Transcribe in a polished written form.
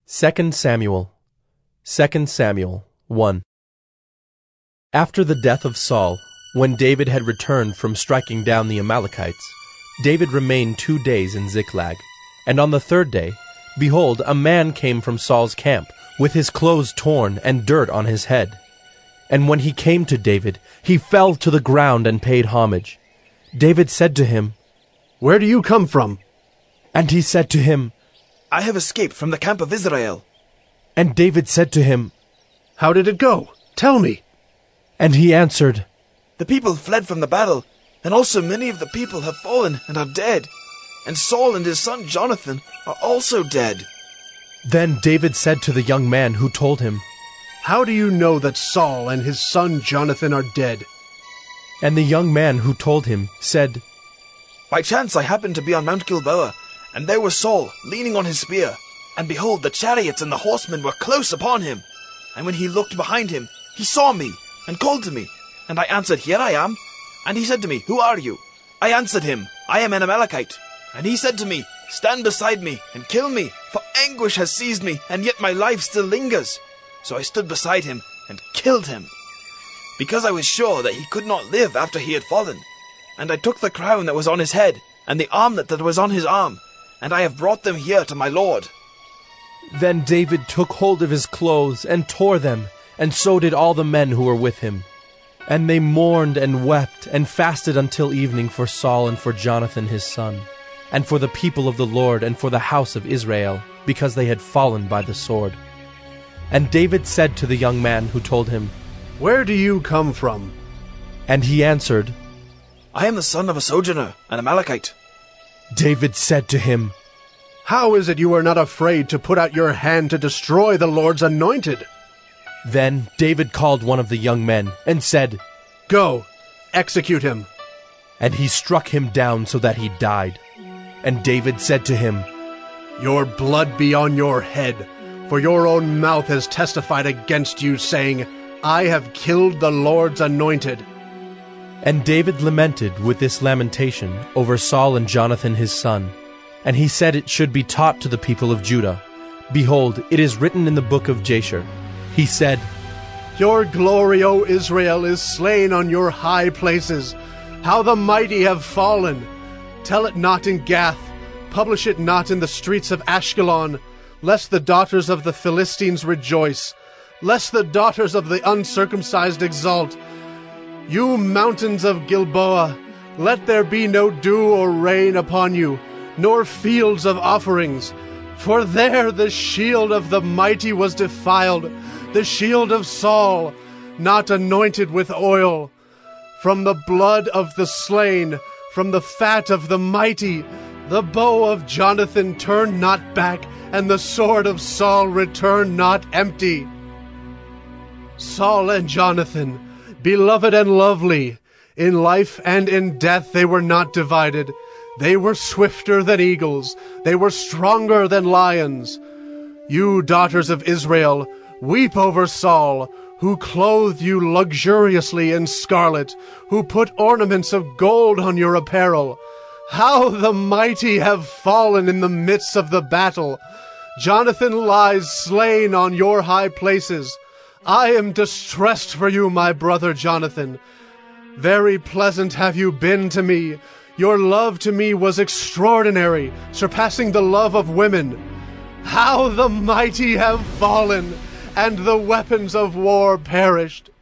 2 Samuel 1. After the death of Saul, when David had returned from striking down the Amalekites, David remained 2 days in Ziklag. And on the 3rd day, behold, a man came from Saul's camp, with his clothes torn and dirt on his head. And when he came to David, he fell to the ground and paid homage. David said to him, "Where do you come from?" And he said to him, "I have escaped from the camp of Israel." And David said to him, "How did it go? Tell me." And he answered, "The people fled from the battle, and also many of the people have fallen and are dead. And Saul and his son Jonathan are also dead." Then David said to the young man who told him, "How do you know that Saul and his son Jonathan are dead?" And the young man who told him said, "By chance I happened to be on Mount Gilboa, and there was Saul leaning on his spear. And behold, the chariots and the horsemen were close upon him. And when he looked behind him, he saw me, and called to me. And I answered, 'Here I am.' And he said to me, 'Who are you?' I answered him, 'I am an Amalekite.' And he said to me, 'Stand beside me, and kill me, for anguish has seized me, and yet my life still lingers.' So I stood beside him, and killed him, because I was sure that he could not live after he had fallen. And I took the crown that was on his head, and the armlet that was on his arm, and I have brought them here to my lord." Then David took hold of his clothes and tore them, and so did all the men who were with him. And they mourned and wept and fasted until evening for Saul and for Jonathan his son, and for the people of the Lord and for the house of Israel, because they had fallen by the sword. And David said to the young man who told him, "Where do you come from?" And he answered, "I am the son of a sojourner, an Amalekite." David said to him, "How is it you are not afraid to put out your hand to destroy the Lord's anointed?" Then David called one of the young men and said, "Go, execute him." And he struck him down so that he died. And David said to him, "Your blood be on your head, for your own mouth has testified against you, saying, 'I have killed the Lord's anointed.'" And David lamented with this lamentation over Saul and Jonathan his son. And he said it should be taught to the people of Judah. Behold, it is written in the book of Jasher. He said, "Your glory, O Israel, is slain on your high places. How the mighty have fallen! Tell it not in Gath, publish it not in the streets of Ashkelon, lest the daughters of the Philistines rejoice, lest the daughters of the uncircumcised exult. You mountains of Gilboa, let there be no dew or rain upon you, nor fields of offerings. For there the shield of the mighty was defiled, the shield of Saul, not anointed with oil. From the blood of the slain, from the fat of the mighty, the bow of Jonathan turned not back, and the sword of Saul returned not empty. Saul and Jonathan, beloved and lovely, in life and in death they were not divided. They were swifter than eagles, they were stronger than lions. You daughters of Israel, weep over Saul, who clothed you luxuriously in scarlet, who put ornaments of gold on your apparel. How the mighty have fallen in the midst of the battle! Jonathan lies slain on your high places. I am distressed for you, my brother Jonathan. Very pleasant have you been to me. Your love to me was extraordinary, surpassing the love of women. How the mighty have fallen, and the weapons of war perished.